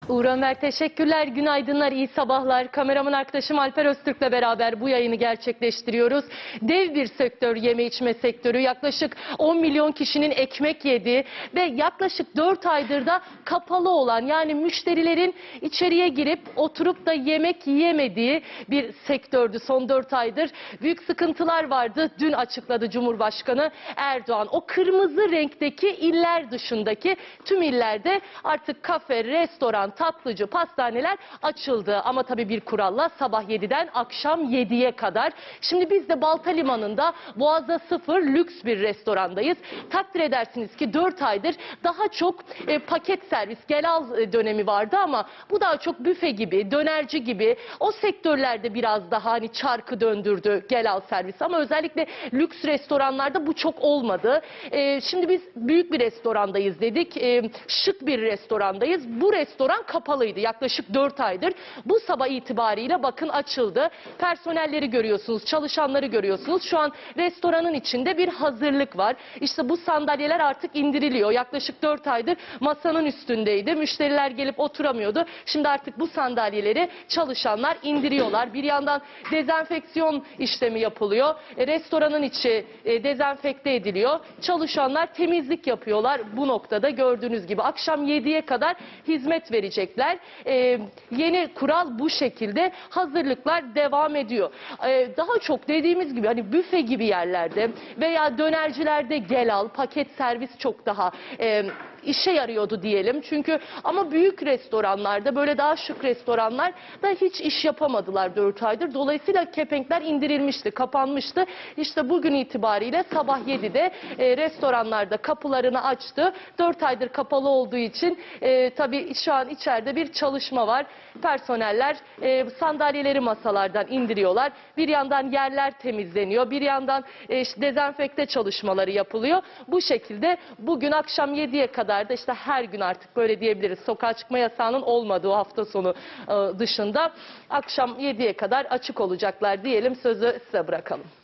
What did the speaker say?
Uğur Ömer teşekkürler, günaydınlar, iyi sabahlar. Kameraman arkadaşım Alper Öztürk'le beraber bu yayını gerçekleştiriyoruz. Dev bir sektör yeme içme sektörü. Yaklaşık 10 milyon kişinin ekmek yediği ve yaklaşık 4 aydır da kapalı olan, yani müşterilerin içeriye girip oturup da yemek yiyemediği bir sektördü son 4 aydır. Büyük sıkıntılar vardı. Dün açıkladı Cumhurbaşkanı Erdoğan. O kırmızı renkteki iller dışındaki tüm illerde artık kafe, restoran, tatlıcı, pastaneler açıldı. Ama tabii bir kuralla sabah 7'den akşam 7'ye kadar. Şimdi biz de Balta Limanı'nda Boğaz'da sıfır lüks bir restorandayız. Takdir edersiniz ki 4 aydır daha çok paket servis, gel al dönemi vardı ama bu daha çok büfe gibi, dönerci gibi o sektörlerde biraz daha hani çarkı döndürdü gel al servis. Ama özellikle lüks restoranlarda bu çok olmadı. Şimdi biz büyük bir restorandayız dedik. Şık bir restorandayız. Bu restoran kapalıydı yaklaşık 4 aydır. Bu sabah itibariyle bakın açıldı. Personelleri görüyorsunuz, çalışanları görüyorsunuz. Şu an restoranın içinde bir hazırlık var. İşte bu sandalyeler artık indiriliyor. Yaklaşık 4 aydır masanın üstündeydi. Müşteriler gelip oturamıyordu. Şimdi artık bu sandalyeleri çalışanlar indiriyorlar. Bir yandan dezenfeksiyon işlemi yapılıyor. Restoranın içi dezenfekte ediliyor. Çalışanlar temizlik yapıyorlar. Bu noktada gördüğünüz gibi akşam 7'ye kadar hizmet verecekler. Yeni kural bu şekilde, hazırlıklar devam ediyor. Daha çok dediğimiz gibi hani büfe gibi yerlerde veya dönercilerde gel al, paket servis çok daha işe yarıyordu diyelim. Çünkü ama büyük restoranlarda, böyle daha şık restoranlar da hiç iş yapamadılar 4 aydır. Dolayısıyla kepenkler indirilmişti, kapanmıştı. İşte bugün itibariyle sabah 7'de restoranlarda kapılarını açtı. 4 aydır kapalı olduğu için tabii şu an içeride bir çalışma var. Personeller sandalyeleri masalardan indiriyorlar. Bir yandan yerler temizleniyor. Bir yandan işte dezenfekte çalışmaları yapılıyor. Bu şekilde bugün akşam 7'ye kadar da işte her gün artık böyle diyebiliriz. Sokağa çıkma yasağının olmadığı hafta sonu dışında akşam 7'ye kadar açık olacaklar diyelim. Sözü size bırakalım.